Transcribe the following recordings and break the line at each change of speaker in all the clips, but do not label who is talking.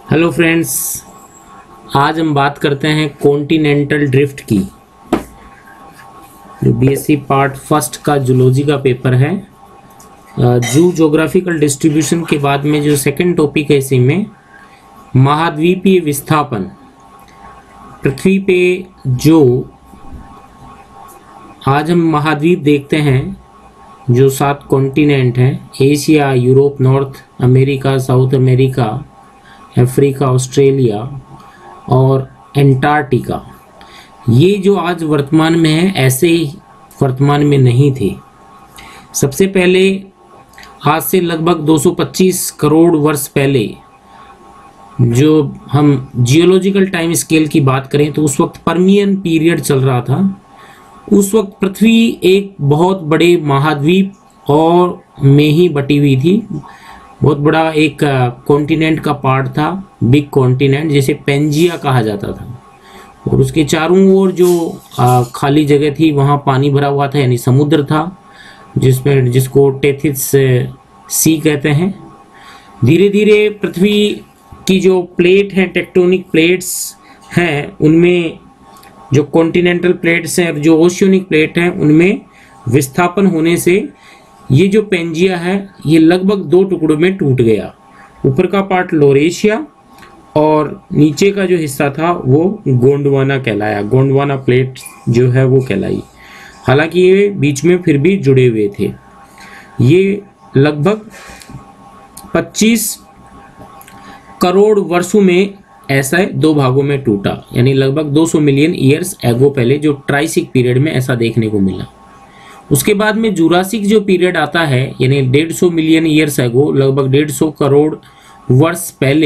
Hello friends, आज हम बात करते हैं कॉन्टिनेंटल ड्रिफ्ट की। जो बीएससी पार्ट फर्स्ट का जूलॉजी का पेपर है, जू ज्योग्राफिकल डिस्ट्रीब्यूशन के बाद में जो सेकंड टॉपिक है इसी में महाद्वीपीय विस्थापन। पृथ्वी पे जो आज हम महाद्वीप देखते हैं, जो 7 कॉन्टिनेंट हैं, Asia, Europe, North America, South America, Africa, Australia और एंटार्क्टिका, ये जो आज वर्तमान में है ऐसे ही वर्तमान में नहीं थे। सबसे पहले आज से लगभग 225 करोड़ वर्ष पहले जो हम जियोलॉजिकल टाइम स्केल की बात करें तो उस वक्त पर्मियन पीरियड चल रहा था। उस वक्त पृथ्वी एक बहुत बड़े महाद्वीप और में ही बटी हुई थी। बहुत बड़ा एक कॉन्टिनेंट का पार्ट था, बिग कॉन्टिनेंट, जिसे पेंजिया कहा जाता था। और उसके चारों ओर जो खाली जगह थी वहाँ पानी भरा हुआ था, यानी समुद्र था, जिसको टेथिस सी कहते हैं। धीरे धीरे पृथ्वी की जो प्लेट हैं, टेक्टोनिक प्लेट्स हैं, उनमें जो कॉन्टिनेंटल प्लेट्स हैं और जो ओशियनिक प्लेट हैं, उनमें विस्थापन होने से ये जो पेंजिया है ये लगभग 2 टुकड़ों में टूट गया। ऊपर का पार्ट लोरेशिया और नीचे का जो हिस्सा था वो गोंडवाना कहलाया। गोंडवाना प्लेट जो है वो कहलाई। हालांकि ये बीच में फिर भी जुड़े हुए थे। ये लगभग 25 करोड़ वर्षों में ऐसा 2 भागों में टूटा, यानी लगभग 200 मिलियन ईयर्स एगो पहले, जो ट्राइसिक पीरियड में ऐसा देखने को मिला। उसके बाद में जुरासिक जो पीरियड आता है, यानी 150 मिलियन ईयर्स एगो, लगभग 150 करोड़ वर्ष पहले,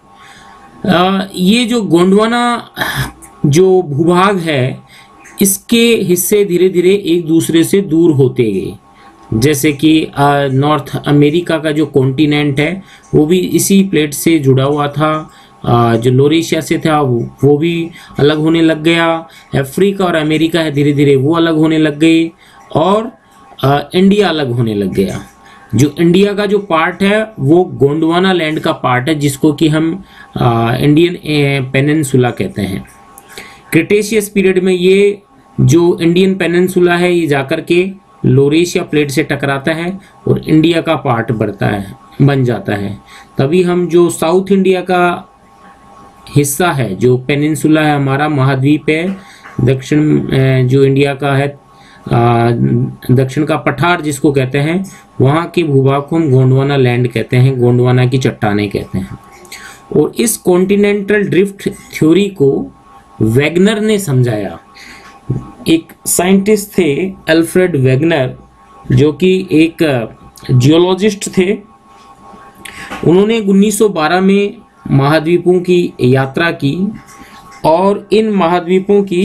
ये जो गोंडवाना जो भूभाग है इसके हिस्से धीरे धीरे एक दूसरे से दूर होते गए। जैसे कि नॉर्थ अमेरिका का जो कॉन्टिनेंट है वो भी इसी प्लेट से जुड़ा हुआ था। जो लोरेशिया से था वो भी अलग होने लग गया। अफ्रीका और अमेरिका है, धीरे धीरे वो अलग होने लग गए और इंडिया अलग होने लग गया। जो इंडिया का जो पार्ट है वो गोंडवाना लैंड का पार्ट है, जिसको कि हम इंडियन पेनिनसुला कहते हैं। क्रिटेशियस पीरियड में ये जो इंडियन पेनिनसुला है ये जाकर के लोरेशिया प्लेट से टकराता है और इंडिया का पार्ट बन जाता है। तभी हम जो साउथ इंडिया का हिस्सा है, जो पेनिनसुला है, हमारा महाद्वीप है, दक्षिण जो इंडिया का है, दक्षिण का पठार जिसको कहते हैं, वहाँ के भूभाग को हम गोंडवाना लैंड कहते हैं, गोंडवाना की चट्टानें कहते हैं। और इस कॉन्टिनेंटल ड्रिफ्ट थ्योरी को वैगनर ने समझाया। एक साइंटिस्ट थे अल्फ्रेड वैगनर, जो कि एक जियोलॉजिस्ट थे। उन्होंने 1912 में महाद्वीपों की यात्रा की और इन महाद्वीपों की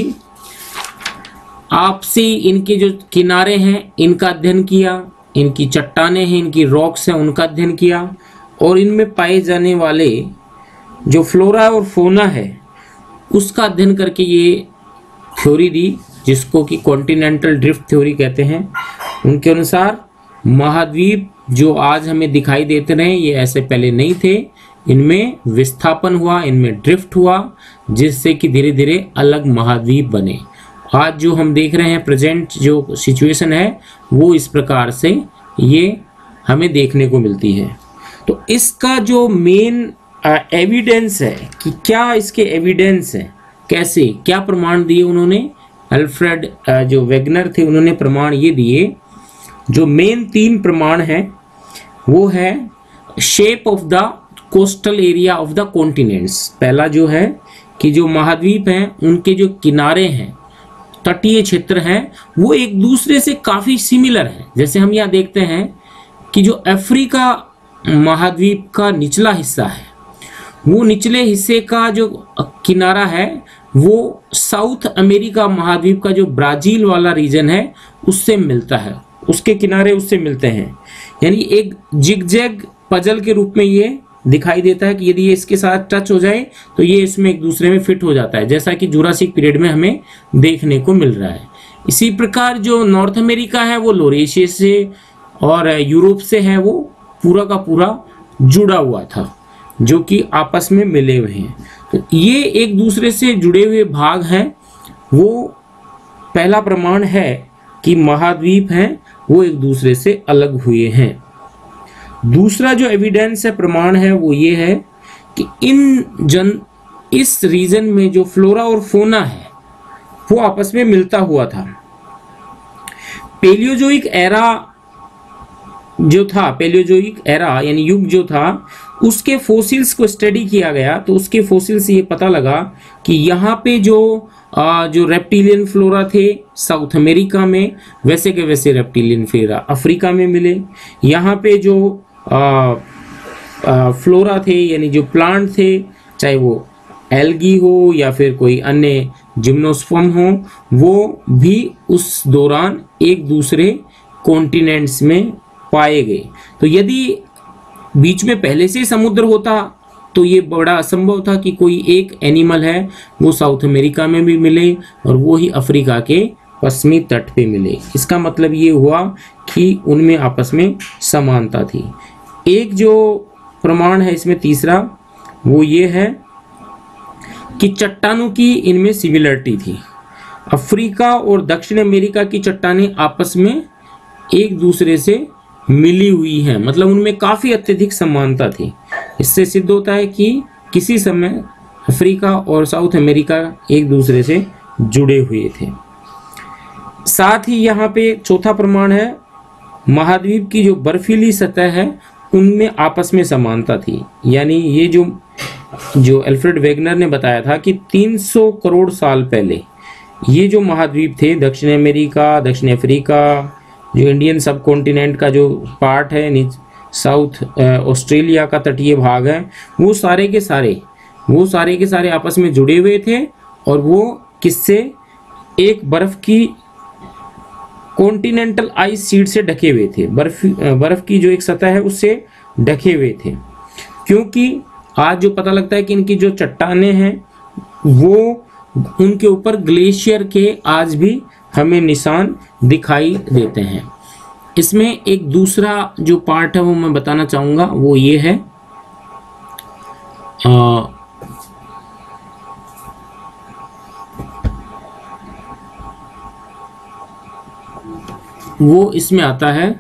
आपसी इनके जो किनारे हैं इनका अध्ययन किया, इनकी चट्टानें हैं, इनकी रॉक्स हैं, उनका अध्ययन किया और इनमें पाए जाने वाले जो फ्लोरा और फोना है उसका अध्ययन करके ये थ्योरी दी, जिसको कि कॉन्टिनेंटल ड्रिफ्ट थ्योरी कहते हैं। उनके अनुसार महाद्वीप जो आज हमें दिखाई देते रहे ये ऐसे पहले नहीं थे, इनमें विस्थापन हुआ, इनमें ड्रिफ्ट हुआ, जिससे कि धीरे धीरे अलग महाद्वीप बने। आज जो हम देख रहे हैं प्रेजेंट जो सिचुएशन है वो इस प्रकार से ये हमें देखने को मिलती है। तो इसका जो मेन एविडेंस है कि क्या इसके एविडेंस है, कैसे क्या प्रमाण दिए उन्होंने, अल्फ्रेड जो वैगनर थे उन्होंने प्रमाण ये दिए। जो मेन 3 प्रमाण हैं वो है shape of the coastal area of the continents. पहला जो है कि जो महाद्वीप हैं उनके जो किनारे हैं, तटीय क्षेत्र हैं, वो एक दूसरे से काफी सिमिलर है। जैसे हम यहाँ देखते हैं कि जो अफ्रीका महाद्वीप का निचला हिस्सा है, वो निचले हिस्से का जो किनारा है वो साउथ अमेरिका महाद्वीप का जो ब्राजील वाला रीजन है उससे मिलता है, उसके किनारे उससे मिलते हैं। यानी एक जिगजैग पजल के रूप में ये दिखाई देता है कि यदि ये इसके साथ टच हो जाए तो ये इसमें एक दूसरे में फिट हो जाता है, जैसा कि जुरासिक पीरियड में हमें देखने को मिल रहा है। इसी प्रकार जो नॉर्थ अमेरिका है वो लोरेशिया से और यूरोप से है, वो पूरा का पूरा जुड़ा हुआ था। जो कि आपस में मिले हुए हैं। तो ये एक दूसरे से जुड़े हुए भाग हैं। वो पहला प्रमाण है कि महाद्वीप हैं वो एक दूसरे से अलग हुए हैं। दूसरा जो एविडेंस है, प्रमाण है, वो ये है कि इस रीजन में जो फ्लोरा और फोना है वो आपस में मिलता हुआ था। पेलियोजोइक एरा जो था, पेलियोजोइक एरा यानी युग जो था, उसके फोसिल्स को स्टडी किया गया तो उसके फोसिल्स ये पता लगा कि यहाँ पे जो रेप्टिलियन फ्लोरा थे साउथ अमेरिका में, वैसे के वैसे रेप्टिलियन फ्लोरा अफ्रीका में मिले। यहाँ पे जो फ्लोरा थे यानी जो प्लांट थे, चाहे वो एल्गी हो या फिर कोई अन्य जिम्नोस्पर्म हो, वो भी उस दौरान एक दूसरे कॉन्टिनेंट्स में पाए गए। तो यदि बीच में पहले से समुद्र होता तो ये बड़ा असंभव था कि कोई एक एनिमल है वो साउथ अमेरिका में भी मिले और वो ही अफ्रीका के पश्चिमी तट पे मिले। इसका मतलब ये हुआ कि उनमें आपस में समानता थी। एक जो प्रमाण है इसमें तीसरा, वो ये है कि चट्टानों की इनमें सिमिलरिटी थी। अफ्रीका और दक्षिण अमेरिका की चट्टानें आपस में एक दूसरे से मिली हुई हैं, मतलब उनमें काफ़ी अत्यधिक समानता थी। इससे सिद्ध होता है कि किसी समय अफ्रीका और साउथ अमेरिका एक दूसरे से जुड़े हुए थे। साथ ही यहाँ पे चौथा प्रमाण है, महाद्वीप की जो बर्फीली सतह है उनमें आपस में समानता थी। यानी ये जो अल्फ्रेड वेगनर ने बताया था कि 300 करोड़ साल पहले ये जो महाद्वीप थे, दक्षिण अमेरिका, दक्षिण अफ्रीका, जो इंडियन सब कॉन्टिनेंट का जो पार्ट है, साउथ ऑस्ट्रेलिया का तटीय भाग है, वो सारे के सारे आपस में जुड़े हुए थे। और वो किससे? एक बर्फ की कॉन्टिनेंटल आइस शीट से ढके हुए थे। बर्फ की जो एक सतह है उससे ढके हुए थे। क्योंकि आज जो पता लगता है कि इनकी जो चट्टानें हैं वो उनके ऊपर ग्लेशियर के आज भी हमें निशान दिखाई देते हैं। इसमें एक दूसरा जो पार्ट है वो मैं बताना चाहूँगा, वो ये है वो इसमें आता है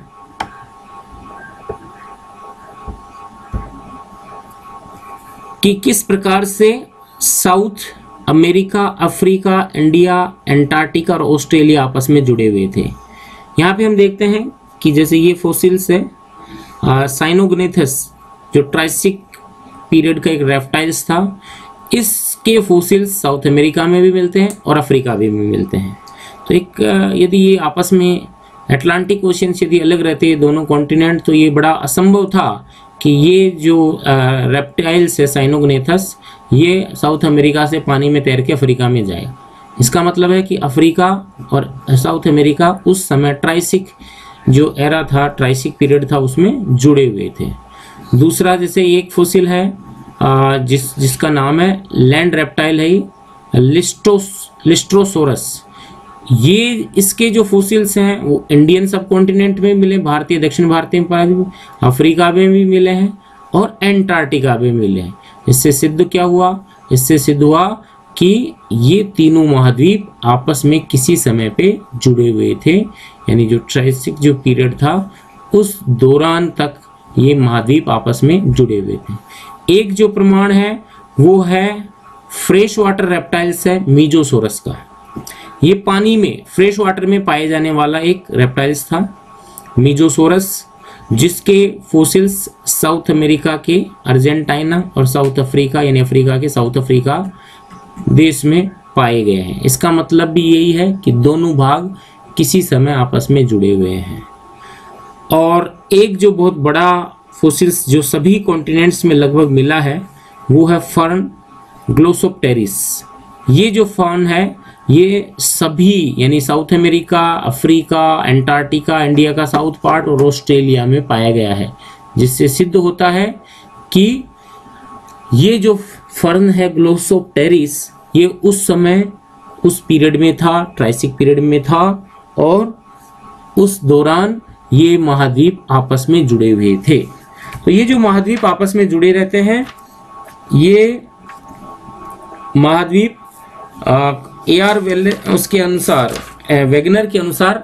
कि किस प्रकार से South America, Africa, India, Antarctica और ऑस्ट्रेलिया आपस में जुड़े हुए थे। यहाँ पे हम देखते हैं कि जैसे ये फोसिल्स है साइनोग्नेथस, जो ट्राइसिक पीरियड का एक रेप्टाइल्स था, इसके फोसिल्स साउथ अमेरिका में भी मिलते हैं और अफ्रीका में भी मिलते हैं। तो एक यदि ये आपस में अटलांटिक ओशन से यदि अलग रहते दोनों कॉन्टिनेंट, तो ये बड़ा असंभव था कि ये जो रेप्टाइल्स है साइनोग्नेथस, ये साउथ अमेरिका से पानी में तैर के अफ्रीका में जाए। इसका मतलब है कि अफ्रीका और साउथ अमेरिका उस समय ट्राइसिक जो एरा था, ट्राइसिक पीरियड था, उसमें जुड़े हुए थे। दूसरा जैसे एक फोसिल है जिसका नाम है लैंड रेप्टाइल है लिस्ट्रोसोरस। ये इसके जो फोसिल्स हैं वो इंडियन सब कॉन्टिनेंट में मिले, भारतीय दक्षिण भारतीय में, अफ्रीका में भी मिले हैं और एंटार्क्टिका में मिले हैं। इससे सिद्ध क्या हुआ? इससे सिद्ध हुआ कि ये तीनों महाद्वीप आपस में किसी समय पे जुड़े हुए थे। यानी जो ट्राइसिक जो पीरियड था उस दौरान तक ये महाद्वीप आपस में जुड़े हुए थे। एक जो प्रमाण है वो है फ्रेश वाटर रेप्टाइल्स है मीजोसोरस का। ये पानी में, फ्रेश वाटर में पाए जाने वाला एक रेप्टाइल्स था मीजोसोरस, जिसके फोसिल्स साउथ अमेरिका के अर्जेंटीना और साउथ अफ्रीका यानी अफ्रीका के साउथ अफ्रीका देश में पाए गए हैं। इसका मतलब भी यही है कि दोनों भाग किसी समय आपस में जुड़े हुए हैं। और एक जो बहुत बड़ा फोसिल्स जो सभी कॉन्टिनेंट्स में लगभग मिला है वो है फर्न ग्लोसोप्टेरिस। ये जो फर्न है ये सभी यानी South America, Africa, Antarctica, India का साउथ पार्ट और ऑस्ट्रेलिया में पाया गया है, जिससे सिद्ध होता है कि ये जो फर्न है ग्लोसोप्टेरिस ये उस समय उस पीरियड में था, ट्राइसिक पीरियड में था, और उस दौरान ये महाद्वीप आपस में जुड़े हुए थे। तो ये जो महाद्वीप आपस में जुड़े रहते हैं ये महाद्वीप AR उसके अनुसार, वैगनर के अनुसार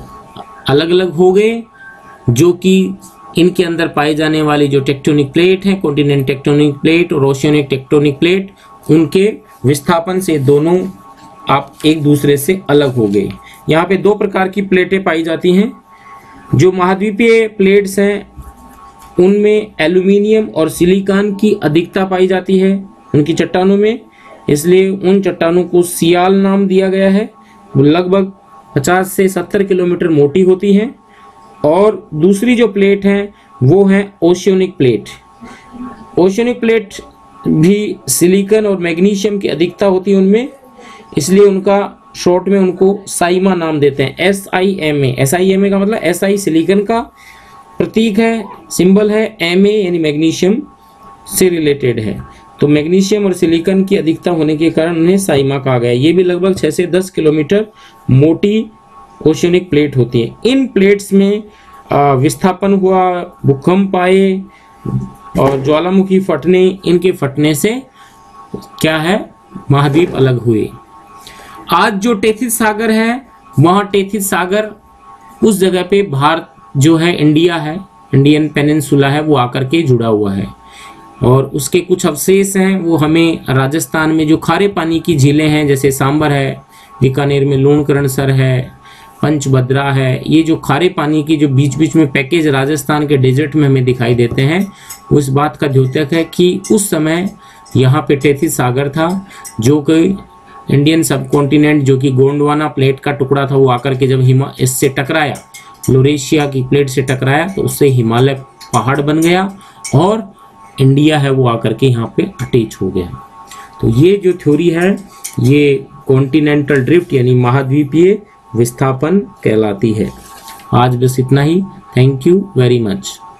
अलग अलग हो गए, जो कि इनके अंदर पाए जाने वाली जो टेक्टोनिक प्लेट हैं, कॉन्टिनेंट टेक्टोनिक प्लेट और ओशियनिक टेक्टोनिक प्लेट, उनके विस्थापन से दोनों आप एक दूसरे से अलग हो गए। यहाँ पे दो प्रकार की प्लेटें पाई जाती हैं। जो महाद्वीपीय प्लेट्स हैं उनमें एल्यूमिनियम और सिलिकॉन की अधिकता पाई जाती है उनकी चट्टानों में, इसलिए उन चट्टानों को सियाल नाम दिया गया है। वो लगभग 50 से 70 किलोमीटर मोटी होती हैं। और दूसरी जो प्लेट हैं वो हैं ओशियनिक प्लेट। ओशियनिक प्लेट भी सिलिकॉन और मैग्नीशियम की अधिकता होती है उनमें, इसलिए उनका शॉर्ट में उनको साइमा नाम देते हैं, SIMA। SIMA का मतलब SI सिलिकॉन का प्रतीक है, सिंबल है, MA यानी मैग्नीशियम से रिलेटेड है। तो मैग्नीशियम और सिलिकॉन की अधिकता होने के कारण उन्हें साइमा कहा गया। ये भी लगभग 6 से 10 किलोमीटर मोटी ओशियनिक प्लेट होती है। इन प्लेट्स में विस्थापन हुआ, भूकंप आए और ज्वालामुखी फटने, इनके फटने से क्या है, महाद्वीप अलग हुए। आज जो टेथिस सागर है, वहाँ टेथिस सागर उस जगह पे भारत जो है, इंडिया है, इंडियन पेनिनसुला है, वो आकर के जुड़ा हुआ है। और उसके कुछ अवशेष हैं, वो हमें राजस्थान में जो खारे पानी की झीलें हैं, जैसे सांबर है, बीकानेर में लूणकरणसर है, पंचभद्रा है, ये जो खारे पानी की जो बीच बीच में पैकेज राजस्थान के डेजर्ट में हमें दिखाई देते हैं, वो इस बात का द्योतक है कि उस समय यहाँ पे टेथिस सागर था, जो कि इंडियन सब कॉन्टिनेंट, जो कि गोंडवाना प्लेट का टुकड़ा था, वो आकर के जब इससे टकराया, लोरेशिया की प्लेट से टकराया, तो उससे हिमालय पहाड़ बन गया और इंडिया है वो आकर के यहाँ पे अटैच हो गया। तो ये जो थ्योरी है, ये कॉन्टिनेंटल ड्रिफ्ट यानी महाद्वीपीय विस्थापन कहलाती है। आज बस इतना ही। Thank you very much.